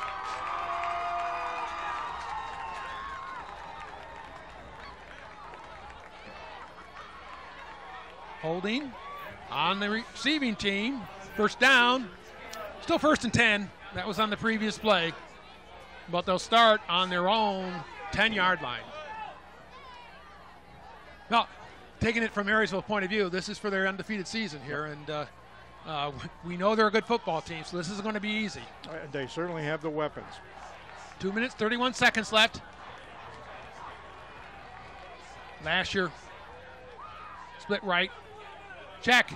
Holding on the receiving team. First down. Still first and ten. That was on the previous play. But they'll start on their own ten-yard line. Now, taking it from Marysville's point of view, this is for their undefeated season here, and uh, uh, we know they're a good football team, so this isn't going to be easy. Uh, They certainly have the weapons. Two minutes, thirty-one seconds left. Lasher, split right, check.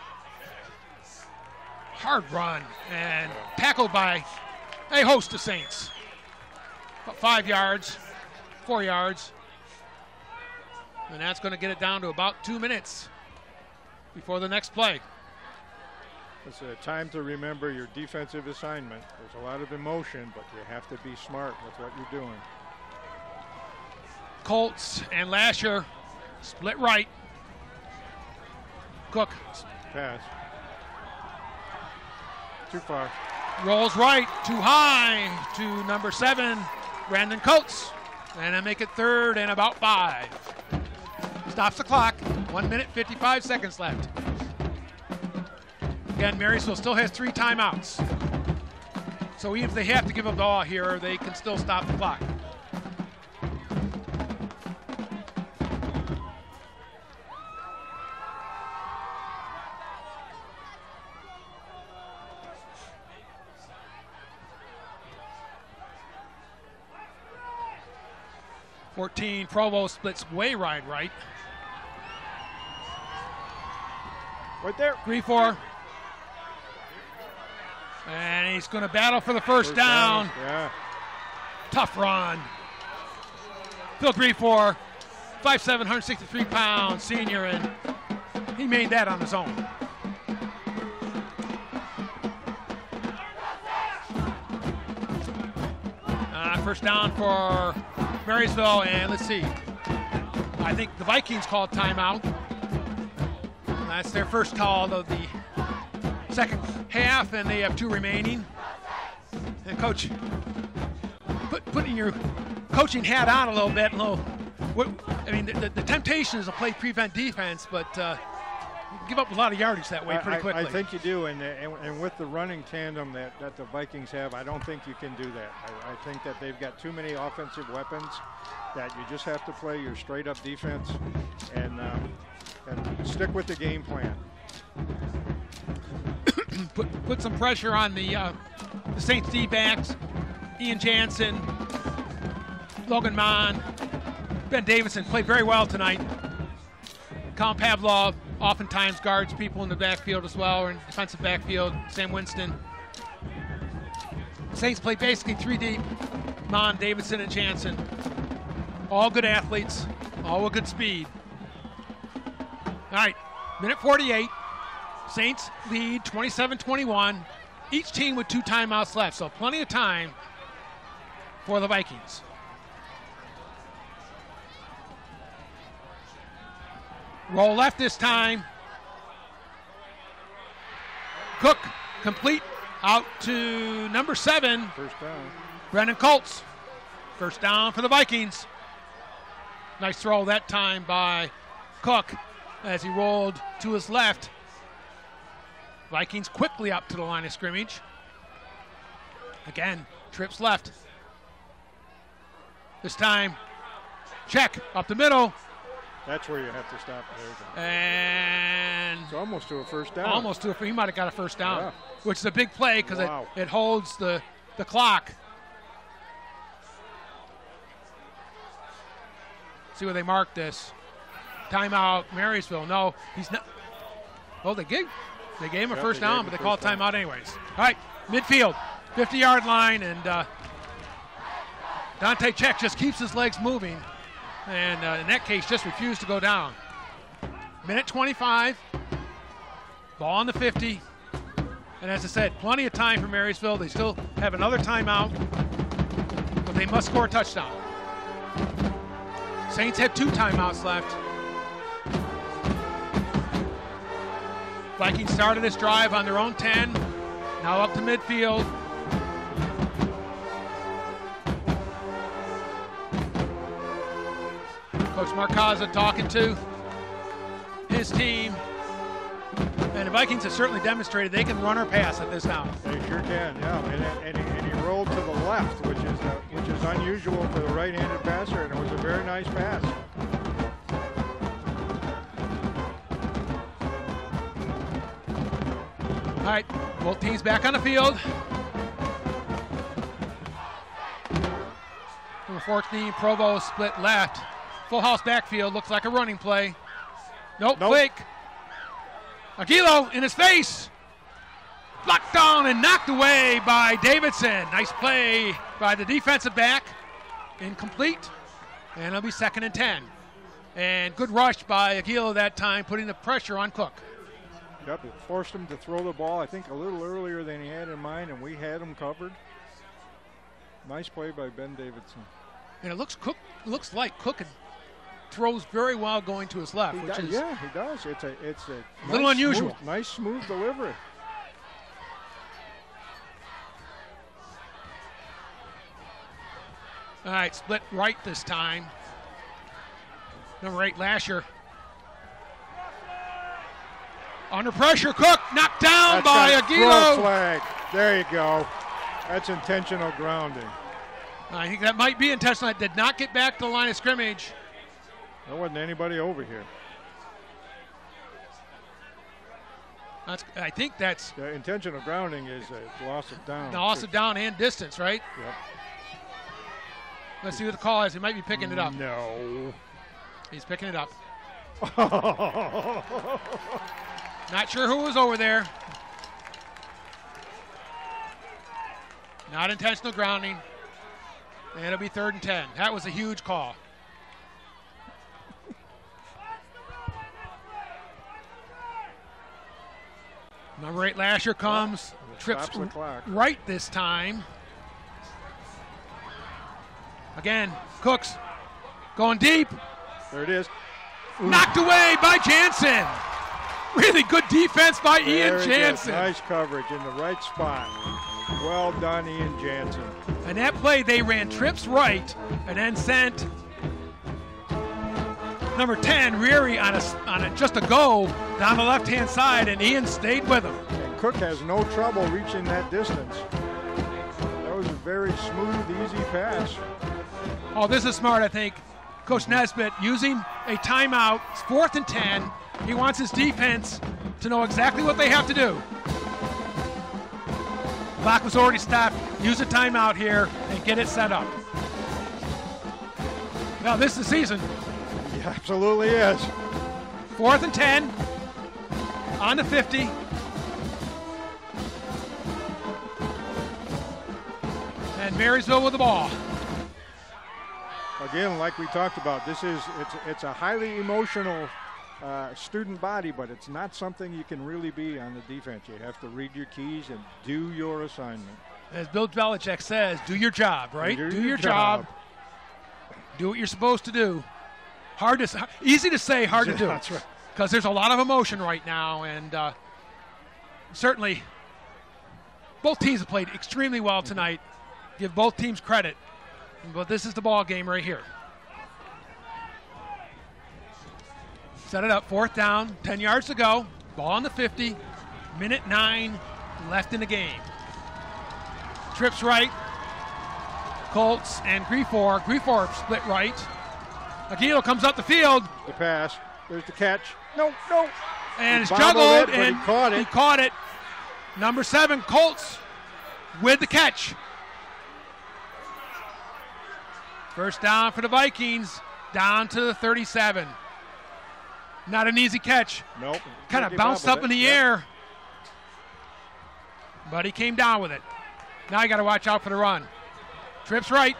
Hard run, and tackled by a host of Saints. About five yards, four yards. And that's going to get it down to about two minutes before the next play. It's a time to remember your defensive assignment. There's a lot of emotion, but you have to be smart with what you're doing. Colts and Lasher split right. Cook Pass. Too far. rolls right, too high to number seven, Brandon Coates. And I make it third and about five. Stops the clock. One minute, fifty-five seconds left. Again, Marysville still has three timeouts. So even if they have to give up the ball here, they can still stop the clock. fourteen, Provo splits way wide right. Right there. three four. And he's going to battle for the first, First down. Yeah. Tough run. Phil Griefor, five seven, one sixty-three pounds, senior, and he made that on his own. Uh, first down for Marysville, and let's see. I think the Vikings called timeout. That's their first call of the second half, and they have two remaining. And coach, put, putting your coaching hat on a little bit, a little. What, I mean, the, the, the temptation is to play prevent defense, but uh, you can give up a lot of yardage that way pretty I, quickly. I think you do, and, and and with the running tandem that, that the Vikings have, I don't think you can do that. I, I think that they've got too many offensive weapons that you just have to play your straight-up defense and um, and stick with the game plan. put put some pressure on the uh, the Saints D-backs. Ian Jansen, Logan Mon, Ben Davidson played very well tonight. Colin Pavlov oftentimes guards people in the backfield as well, or in defensive backfield. Sam Winston. Saints play basically three deep. Mon, Davidson, and Jansen. All good athletes, all with good speed. All right, minute forty-eight. Saints lead twenty-seven twenty-one. Each team with two timeouts left, so plenty of time for the Vikings. Roll left this time. Cook, complete Out to number seven. First down. Brendan Colts. First down for the Vikings. Nice throw that time by Cook as he rolled to his left. Vikings quickly up to the line of scrimmage. Again, trips left. This time, check up the middle. That's where you have to stop. There you go. And it's almost to a first down. Almost to a, he might have got a first down, yeah. which is a big play because wow. it, it holds the, the clock. See where they mark this. Timeout, Marysville. No, he's not. Oh, they gave, they gave him a yep, first they down, but they called down. timeout anyways. All right, midfield, fifty-yard line, and uh, Dante Check just keeps his legs moving, and uh, in that case, just refused to go down. Minute twenty-five, ball on the fifty, and as I said, plenty of time for Marysville. They still have another timeout, but they must score a touchdown. Saints have two timeouts left. Vikings started this drive on their own ten. Now up to midfield. Coach Marcaza talking to his team. And the Vikings have certainly demonstrated they can run or pass at this time. They sure can, yeah. And, and, he, and he rolled to the left, which is uh, which is unusual for the right-handed passer, and it was a very nice pass. All right, both teams back on the field. Number fourteen, Provo split left. Full house backfield, looks like a running play. Nope, nope. fake. Aguilo in his face. Blocked down and knocked away by Davidson. Nice play by the defensive back. Incomplete. And it'll be second and ten. And good rush by Aguilo that time, putting the pressure on Cook. Yep, it forced him to throw the ball, I think, a little earlier than he had in mind, and we had him covered. Nice play by Ben Davidson. And it looks Cook looks like Cook throws very well going to his left, He which does, is yeah, he does. It's a it's a a little nice, unusual. Smooth, nice smooth delivery. All right, split right this time. Number eight, Lasher. Under pressure, Cook knocked down That's by got a Aguilo. throw flag. There you go. That's intentional grounding. I think that might be intentional. It did not get back to the line of scrimmage. There wasn't anybody over here. That's, I think that's The intentional grounding is a loss of down. the loss of down and distance, right? Yep. Let's see what the call is. He might be picking it up. No. He's picking it up. Not sure who was over there. Not intentional grounding. And it'll be third and ten. That was a huge call. Number eight, Lasher comes. Well, trips stops the clock. right this time. Again, Cooks going deep. There it is. Knocked away by Jansen. Really good defense by Very Ian good. Jansen. Nice coverage in the right spot. Well done, Ian Jansen. And that play, they ran trips right and then sent number ten, Reary, on a, on a, just a go down the left-hand side, and Ian stayed with him. And Cook has no trouble reaching that distance. That was a very smooth, easy pass. Oh, this is smart, I think. Coach Nesbitt using a timeout. It's fourth and ten. He wants his defense to know exactly what they have to do. Clock was already stopped. Use a timeout here and get it set up. Now, this is the season. He absolutely is. Fourth and ten. On the fifty. And Marysville with the ball. Again, like we talked about, this is it's it's a highly emotional uh, student body, but it's not something you can really be on the defense. You have to read your keys and do your assignment. As Bill Belichick says, do your job, right? Do Do, your your job. job. Do what you're supposed to do. Hard to, easy to say, hard to do. That's right. Because there's a lot of emotion right now, and uh, certainly both teams have played extremely well tonight. Give both teams credit. But this is the ball game right here. Set it up, fourth down, ten yards to go. Ball on the fifty. Minute nine left in the game. Trips right. Colts and Griefor. Griefor split right. Aguilo comes up the field. The pass. There's the catch. No, no. And he it's juggled, it, and he caught it. He caught it. Number seven, Colts, with the catch. First down for the Vikings, down to the thirty-seven. Not an easy catch. Nope. Kind of bounced up in the yep. air, but he came down with it. Now you got to watch out for the run. Trips right.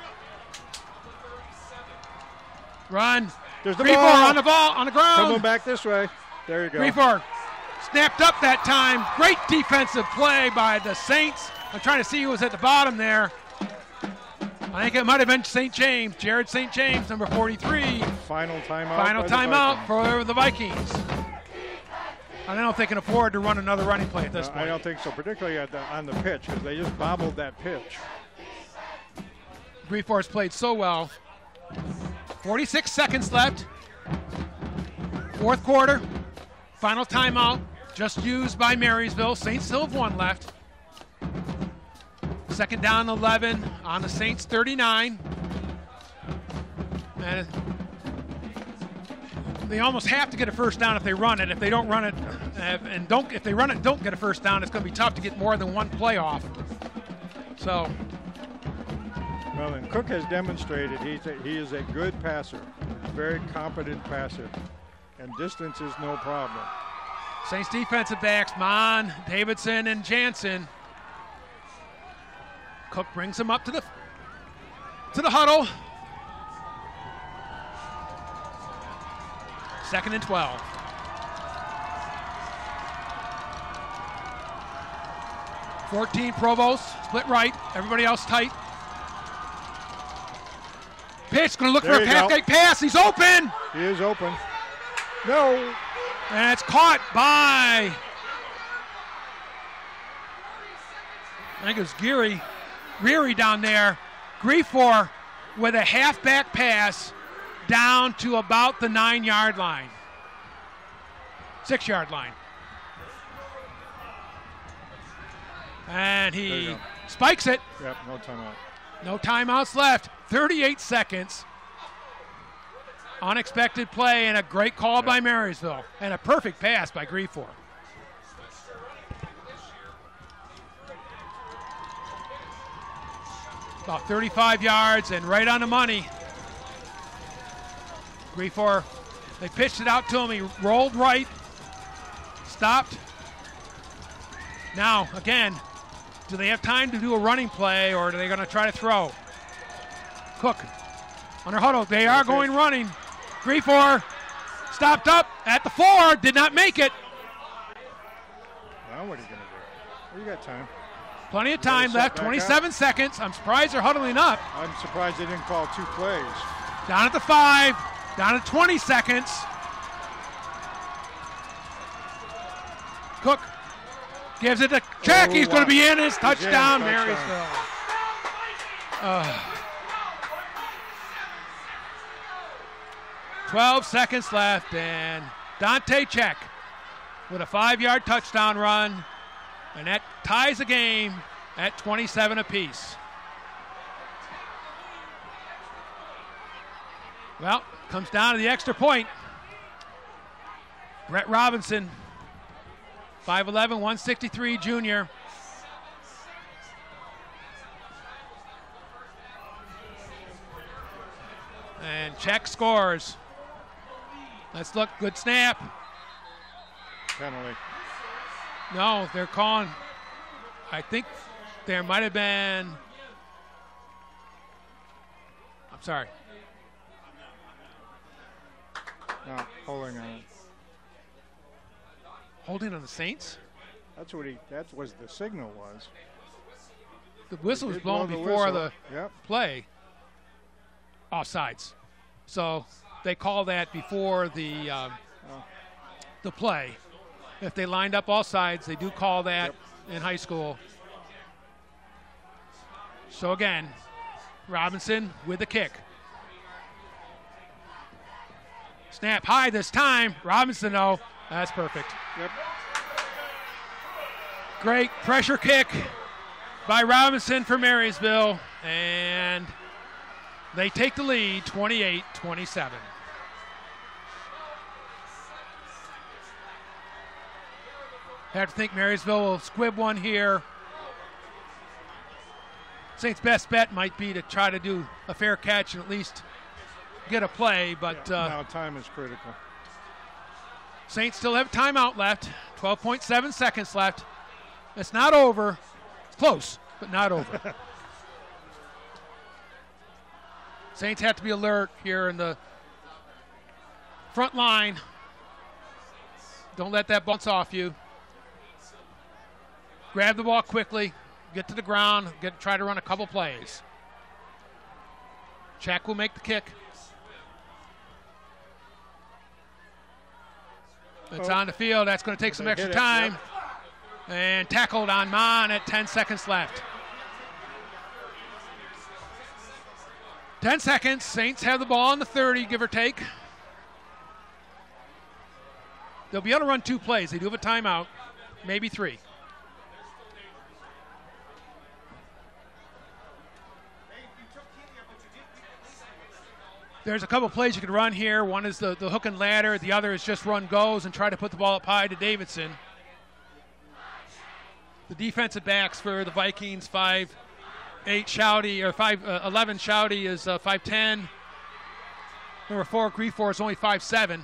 Run. There's the Griefor ball. on the ball, on the ground. Coming back this way. There you go. Griefor snapped up that time. Great defensive play by the Saints. I'm trying to see who was at the bottom there. I think it might have been Saint James, Jared Saint James, number forty-three. Final timeout. Final by the timeout Vikings. for the Vikings. I don't know if they can afford to run another running play at this No, point. I don't think so, particularly at the, on the pitch, because they just bobbled that pitch. Griefor's played so well. forty-six seconds left. Fourth quarter. Final timeout. Just used by Marysville. Saints still have one left. Second down, eleven on the Saints thirty-nine. And they almost have to get a first down if they run it. If they don't run it, and don't if they run it, don't get a first down, it's going to be tough to get more than one play off. So. Well, and Cook has demonstrated he's a, he is a good passer, very competent passer, and distance is no problem. Saints defensive backs, Mon, Davidson, and Jansen. Cook brings him up to the to the huddle. Second and twelve. fourteen Provost, split right, everybody else tight. Pitch, gonna look There for a you half go. gate pass, he's open! He is open. No. And it's caught by, I think it was Geary, Reary down there. Griefor with a halfback pass down to about the nine-yard line. Six-yard line. And There you he go. spikes it. Yep, no timeout. No timeouts left. thirty-eight seconds. Unexpected play and a great call Yep. by Marysville. And a perfect pass by Griefor. About thirty-five yards and right on the money. Griefor, they pitched it out to him. He rolled right, stopped. Now, again, do they have time to do a running play or are they going to try to throw? Cook under huddle. They are going running. Griefor stopped up at the four, did not make it. Now what are you going to do? Well, you got time. Plenty of You gotta time set left, back twenty-seven up. seconds. I'm surprised they're huddling up. I'm surprised they didn't call two plays. Down at the five, down at twenty seconds. Cook gives it to check. Oh, He's going wow. to be in. His He's in, touchdown, touchdown. Marysville. Uh, twelve seconds left, and Dante Check with a five-yard touchdown run, and that ties the game at twenty-seven apiece. Well, comes down to the extra point. Brett Robinson, five eleven, one sixty-three junior. And Check scores. Let's look, good snap. Penalty. No, they're calling, I think there might have been, I'm sorry. No, holding on. Holding on the Saints? That's what he. That was the signal was. The whistle He was did blow blown the before whistle. the Yep. play. Offsides. So they call that before the um, Oh. the play. If they lined up all sides, they do call that Yep. in high school. So again, Robinson with the kick. Snap high this time. Robinson, though, that's perfect. Yep. Great pressure kick by Robinson for Marysville, and they take the lead twenty-eight twenty-seven. Have to think Marysville will squib one here. Saints' best bet might be to try to do a fair catch and at least get a play, but yeah, uh, now time is critical. Saints still have timeout left, twelve point seven seconds left. It's not over. It's close, but not over. Saints have to be alert here in the front line. Don't let that bounce off you. Grab the ball quickly, get to the ground, get try to run a couple plays. Check will make the kick. It's oh. on the field. That's going to take some extra it, time. yep. And tackled on Mon at ten seconds left. ten seconds. Saints have the ball on the thirty, give or take. They'll be able to run two plays. They do have a timeout, maybe three. There's a couple plays you can run here. One is the, the hook and ladder. The other is just run goes and try to put the ball up high to Davidson. The defensive backs for the Vikings, five eight Shouty, or five eleven Shouty is uh, five ten. Number four, Griefor is only five seven.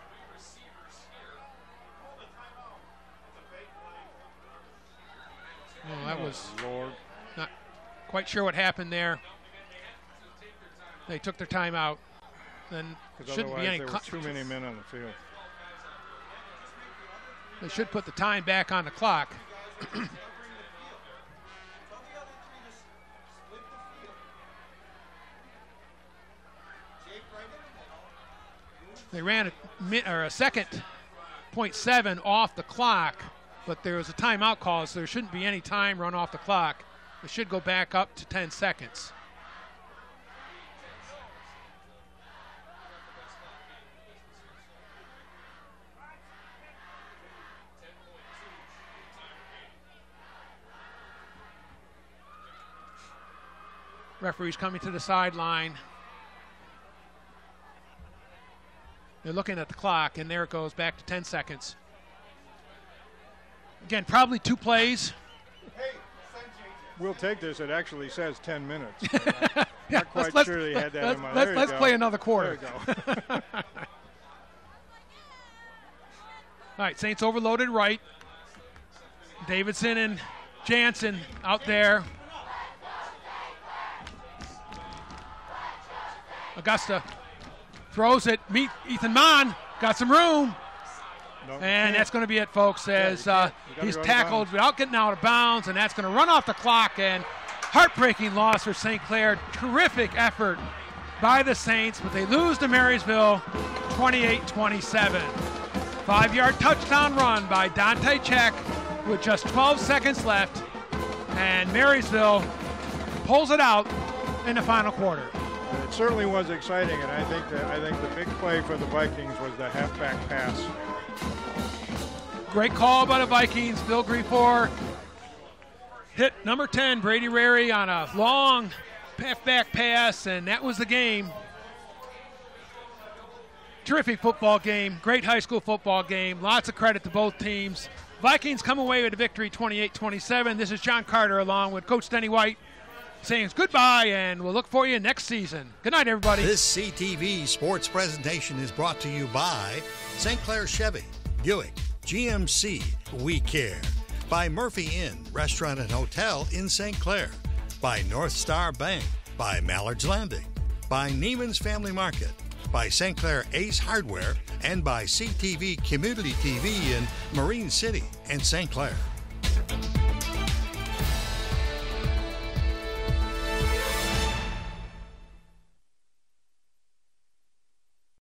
Oh, that was Lord. Not quite sure what happened there. They took their timeout. Then shouldn't be any. There were too many men on the field. They should put the time back on the clock. They ran a, mi- or a second point seven off the clock, but there was a timeout call, so there shouldn't be any time run off the clock. It should go back up to ten seconds. Referee's coming to the sideline. They're looking at the clock, and there it goes back to ten seconds. Again, probably two plays. We'll take this. It actually says ten minutes. yeah, Not quite let's, sure they had that let's, in mind. Let's, There you let's go. play another quarter. There you go. All right, Saints overloaded right. Davidson and Jansen out there. Augusta throws it. Meet Ethan Mon. Got some room. No, And that's going to be it, folks, as Yeah, uh, you he's go tackled without getting out of bounds, and that's going to run off the clock. And heartbreaking loss for Saint Clair. Terrific effort by the Saints, but they lose to Marysville twenty-eight twenty-seven. Five-yard touchdown run by Dante Check with just twelve seconds left, and Marysville pulls it out in the final quarter. It certainly was exciting, and I think that I think the big play for the Vikings was the halfback pass. Great call by the Vikings. Bill Griefor hit number ten, Brady Rary, on a long halfback pass, and that was the game. Terrific football game. Great high school football game. Lots of credit to both teams. Vikings come away with a victory twenty-eight twenty-seven. This is John Carter along with Coach Denny White saying goodbye, and we'll look for you next season. Good night, everybody. This C T V sports presentation is brought to you by Saint Clair Chevy, Buick, G M C, We Care. By Murphy Inn, Restaurant and Hotel in Saint Clair. By North Star Bank. By Mallard's Landing. By Neiman's Family Market. By Saint Clair Ace Hardware. And by C T V Community T V in Marine City and Saint Clair.